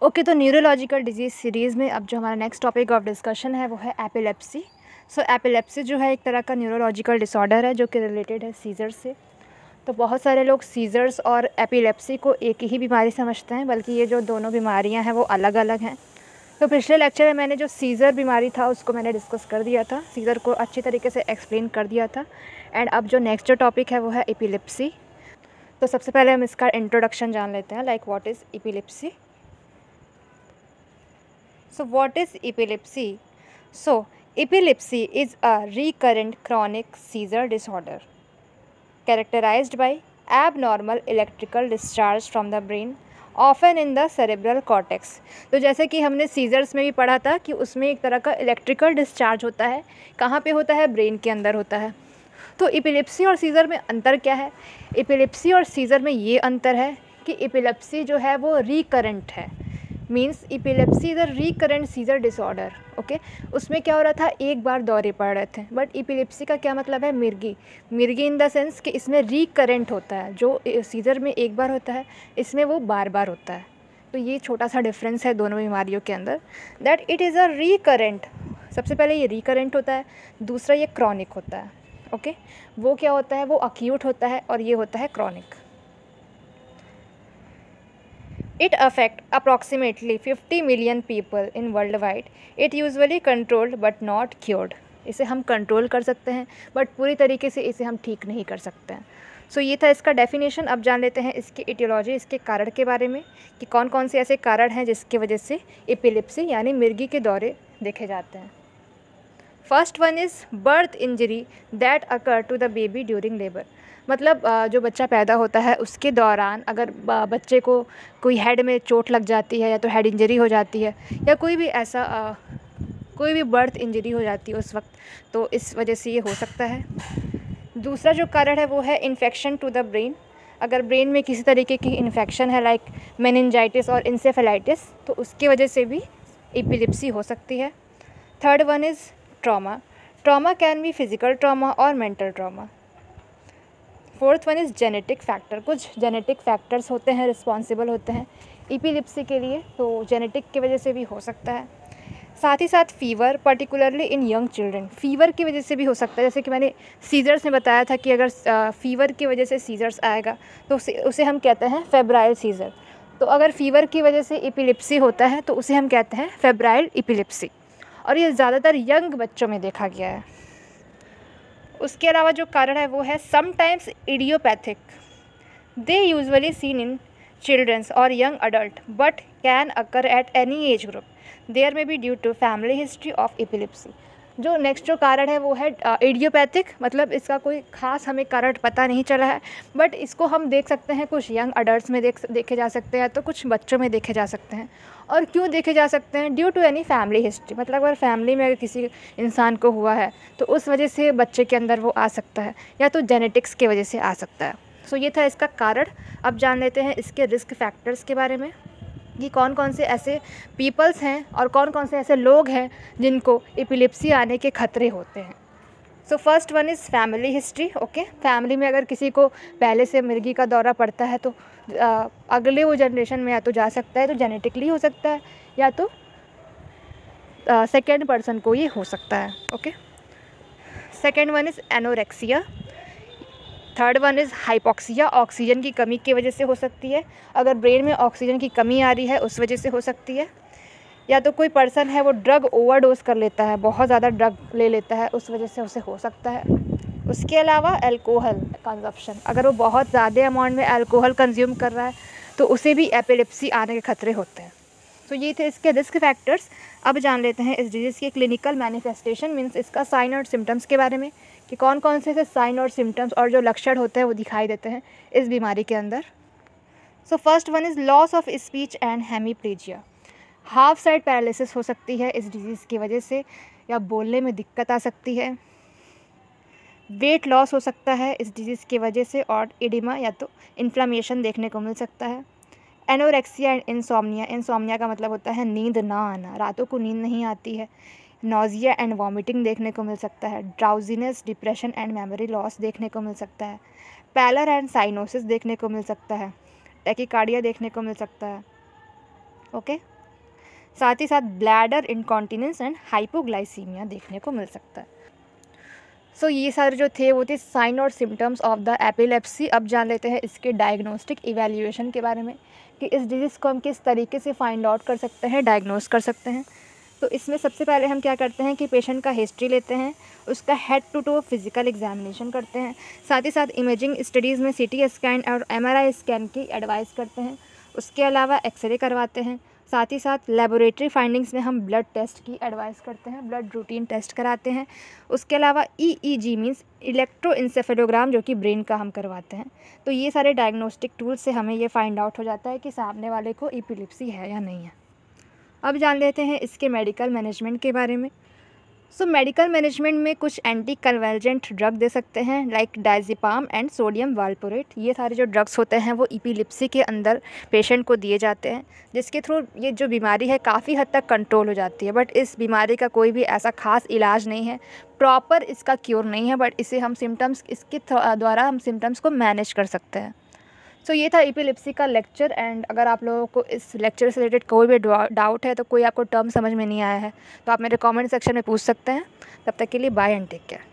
Okay, तो neurological disease series में अब जो हमारा नेक्स्ट टॉपिक ऑफ डिस्कशन है वो है एपिलेप्सी। सो एपिलेप्सी जो है एक तरह का न्यूरोलॉजिकल डिसऑर्डर है जो कि रिलेटेड है सीजर से। तो बहुत सारे लोग सीजर्स और एपिलेप्सी को एक ही बीमारी समझते हैं, बल्कि ये जो दोनों बीमारियां हैं वो अलग अलग हैं। तो पिछले लेक्चर में मैंने जो सीज़र बीमारी था उसको मैंने डिस्कस कर दिया था, सीज़र को अच्छी तरीके से एक्सप्लेन कर दिया था। एंड अब जो नेक्स्ट जो टॉपिक है वो है एपिलेप्सी। तो सबसे पहले हम इसका इंट्रोडक्शन जान लेते हैं, like what is epilepsy. So what is epilepsy? So epilepsy is a recurrent chronic seizure disorder characterized by abnormal electrical discharge from the brain, often in the cerebral cortex। तो जैसे कि हमने सीजर्स में भी पढ़ा था कि उसमें एक तरह का इलेक्ट्रिकल डिस्चार्ज होता है। कहाँ पे होता है? ब्रेन के अंदर होता है। तो एपिलेप्सी और सीज़र में अंतर क्या है? एपिलेप्सी और सीज़र में ये अंतर है कि एपिलेप्सी जो है वो रिकरेंट है, means epilepsy is a recurrent seizure disorder. Okay, उसमें क्या हो रहा था, एक बार दौरे पड़ रहे थे। बट एपिलेप्सी का क्या मतलब है? मिर्गी इन द सेंस कि इसमें रिकरेंट होता है। जो सीजर में एक बार होता है, इसमें वो बार बार होता है। तो ये छोटा सा डिफरेंस है दोनों बीमारियों के अंदर, that it is a recurrent. सबसे पहले ये रिकरेंट होता है, दूसरा ये क्रॉनिक होता है। ओके, वो क्या होता है? वो अक्यूट होता है और ये होता है chronic. It affects approximately 50 million people in worldwide. It usually controlled but not cured. इसे हम कंट्रोल कर सकते हैं बट पूरी तरीके से इसे हम ठीक नहीं कर सकते हैं। सो ये था इसका डेफिनेशन। अब जान लेते हैं इसकी एटियोलॉजी, इसके कारण के बारे में कि कौन कौन से ऐसे कारण हैं जिसकी वजह से एपिलेप्सी यानी मिर्गी के दौरे देखे जाते हैं। First one is birth injury that occur to the baby during labour. मतलब जो बच्चा पैदा होता है उसके दौरान अगर बच्चे को कोई हेड में चोट लग जाती है या तो हेड इंजरी हो जाती है या कोई भी ऐसा कोई भी बर्थ इंजरी हो जाती है उस वक्त, तो इस वजह से ये हो सकता है। दूसरा जो कारण है वो है इन्फेक्शन टू द ब्रेन। अगर ब्रेन में किसी तरीके की इन्फेक्शन है लाइक मेनिंजाइटिस और इंसेफेलाइटिस, तो उसकी वजह से भी एपिलेप्सी हो सकती है। Third one is trauma. Trauma can be physical trauma और mental trauma. Fourth one is genetic factor. कुछ जेनेटिक फैक्टर्स होते हैं, रिस्पॉन्सिबल होते हैं एपिलेप्सी के लिए, तो जेनेटिक की वजह से भी हो सकता है। साथ ही साथ fever, particularly in young children, fever की वजह से भी हो सकता है। जैसे कि मैंने सीजर्स में बताया था कि अगर फीवर की वजह से सीजर्स आएगा तो उसे हम कहते हैं फेब्राइल सीजर। तो अगर फीवर की वजह से एपिलेप्सी होता है तो उसे हम कहते हैं फेब्राइल एपिलेप्सी, और ये ज़्यादातर यंग बच्चों में देखा गया है। उसके अलावा जो कारण है वो है sometimes idiopathic. They usually seen in childrens और young adult but can occur at any age group. There may be due to family history of epilepsy. जो नेक्स्ट जो कारण है वो है इडियोपैथिक, मतलब इसका कोई ख़ास हमें कारण पता नहीं चला है, बट इसको हम देख सकते हैं कुछ यंग अडल्ट्स में देखे जा सकते हैं, तो कुछ बच्चों में देखे जा सकते हैं। और क्यों देखे जा सकते हैं? Due to any family history, मतलब अगर फैमिली में अगर किसी इंसान को हुआ है तो उस वजह से बच्चे के अंदर वो आ सकता है, या तो जेनेटिक्स की वजह से आ सकता है। सो ये था इसका कारण। अब जान लेते हैं इसके रिस्क फैक्टर्स के बारे में कि कौन कौन से ऐसे पीपल्स हैं और कौन कौन से ऐसे लोग हैं जिनको एपिलेप्सी आने के खतरे होते हैं। So first one is family history. Okay, family में अगर किसी को पहले से मिर्गी का दौरा पड़ता है तो अगले वो जनरेशन में या तो जा सकता है, तो जेनेटिकली हो सकता है, या तो सेकेंड पर्सन को ये हो सकता है। Okay, second one is anorexia. Third one is hypoxia, oxygen की कमी की वजह से हो सकती है। अगर ब्रेन में ऑक्सीजन की कमी आ रही है उस वजह से हो सकती है, या तो कोई पर्सन है वो ड्रग ओवरडोज कर लेता है, बहुत ज़्यादा ड्रग ले लेता है, उस वजह से उसे हो सकता है। उसके अलावा अल्कोहल कंजप्शन, अगर वो बहुत ज़्यादा अमाउंट में अल्कोहल कंज्यूम कर रहा है तो उसे भी एपिलेप्सी आने के खतरे होते हैं। तो ये थे इसके रिस्क फैक्टर्स। अब जान लेते हैं इस डिजीज़ के क्लिनिकल मैनिफेस्टेशन, मीन्स इसका साइन और सिम्टम्स के बारे में कि कौन कौन से ऐसे साइन और सिम्टम्स और जो लक्षण होते हैं वो दिखाई देते हैं इस बीमारी के अंदर। So first one is loss of speech and hemiplegia. Half side paralysis हो सकती है इस डिजीज़ की वजह से, या बोलने में दिक्कत आ सकती है। वेट लॉस हो सकता है इस डिजीज़ की वजह से, और एडिमा या तो इन्फ्लामेशन देखने को मिल सकता है। Anorexia and insomnia. इंसोम्निया का मतलब होता है नींद ना आना, रातों को नींद नहीं आती है। नोजिया एंड वॉमिटिंग देखने को मिल सकता है। Drowsiness, depression and memory loss देखने को मिल सकता है। पैलर एंड साइनोसिस देखने को मिल सकता है। टैकीकार्डिया देखने को मिल सकता है। ओके। साथ ही साथ ब्लैडर इनकॉन्टिनेंस एंड हाइपोग्लाइसीमिया देखने को मिल सकता है। सो ये सारे जो थे वो थे साइन और सिम्टम्स ऑफ द एपिलेप्सी। अब जान लेते हैं इसके डायग्नोस्टिक इवैल्यूएशन के बारे में कि इस डिजीज़ को हम किस तरीके से फाइंड आउट कर सकते हैं, डायग्नोस कर सकते हैं। तो इसमें सबसे पहले हम क्या करते हैं कि पेशेंट का हिस्ट्री लेते हैं, उसका head to toe physical examination करते हैं, साथ ही साथ इमेजिंग स्टडीज़ में सीटी स्कैन और एमआरआई स्कैन की एडवाइस करते हैं। उसके अलावा एक्सरे करवाते हैं। साथ ही साथ लेबोरेटरी फाइंडिंग्स में हम ब्लड टेस्ट की एडवाइस करते हैं, ब्लड रूटीन टेस्ट कराते हैं। उसके अलावा ईईजी मीन्स इलेक्ट्रोइंसेफेलोग्राम जो कि ब्रेन का हम करवाते हैं। तो ये सारे डायग्नोस्टिक टूल से हमें ये फाइंड आउट हो जाता है कि सामने वाले को एपिलेप्सी है या नहीं है। अब जान लेते हैं इसके मेडिकल मैनेजमेंट के बारे में। सो मेडिकल मैनेजमेंट में कुछ एंटी कन्वर्जेंट ड्रग दे सकते हैं like diazepam and sodium valproate. ये सारे जो ड्रग्स होते हैं वो एपिलेप्सी के अंदर पेशेंट को दिए जाते हैं, जिसके थ्रू ये जो बीमारी है काफ़ी हद तक कंट्रोल हो जाती है। बट इस बीमारी का कोई भी ऐसा खास इलाज नहीं है, प्रॉपर इसका क्योर नहीं है, बट इसे हम सिम्टम्स इसके द्वारा हम सिम्टम्स को मैनेज कर सकते हैं। सो ये था एपिलेप्सी का लेक्चर। एंड अगर आप लोगों को इस लेक्चर से रिलेटेड कोई भी डाउट है, तो कोई आपको टर्म समझ में नहीं आया है, तो आप मेरे कमेंट सेक्शन में पूछ सकते हैं। तब तक के लिए बाय एंड टेक केयर।